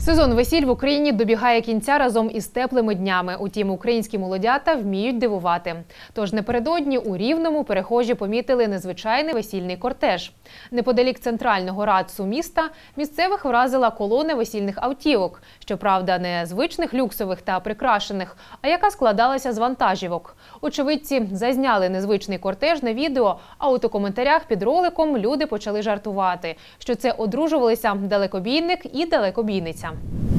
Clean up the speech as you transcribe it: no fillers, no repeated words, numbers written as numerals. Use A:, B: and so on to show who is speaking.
A: Сезон весіль в Україні добігає кінця разом із теплими днями. Утім, українські молодята вміють дивувати. Тож напередодні у Рівному перехожі помітили незвичайний весільний кортеж. Неподалік центрального радцу міста місцевих вразила колона весільних автівок. Щоправда, не звичних люксових та прикрашених, а яка складалася з вантажівок. Очевидці зазняли незвичний кортеж на відео, а от у коментарях під роликом люди почали жартувати, що це одружувалися далекобійник і далекобійниця.